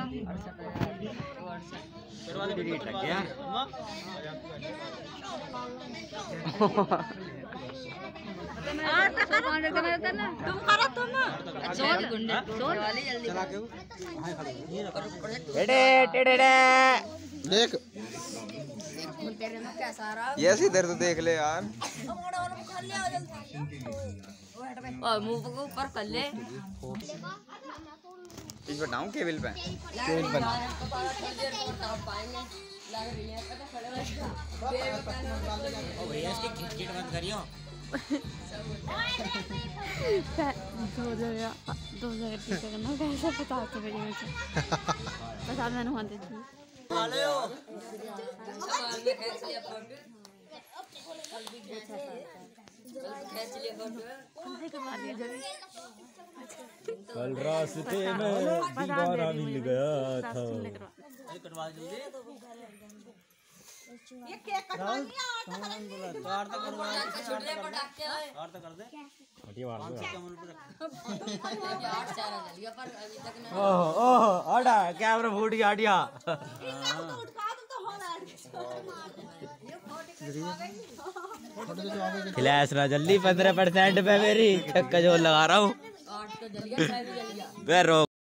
लग गया। तुम करो तुम देख ये इधर तो देख ले यार। और मुंह को ऊपर कर ले। इस बताऊं केबल पे केबल बना भैया इसकी खिटखिट बंद करियो। 2 जगह ठीक करना कैसे पता तो मुझे बता मैंने वहां थी कल रास्ते में दीवारा मिल गया था। ये केक कटवा लिया और तो कर दे। हटिए मार दो। ओह आड़ा कैमरा फूट गया हटिया। फ्लैश ना जल्दी 15% पे मेरी छक्का जोर लगा रहा हूँ।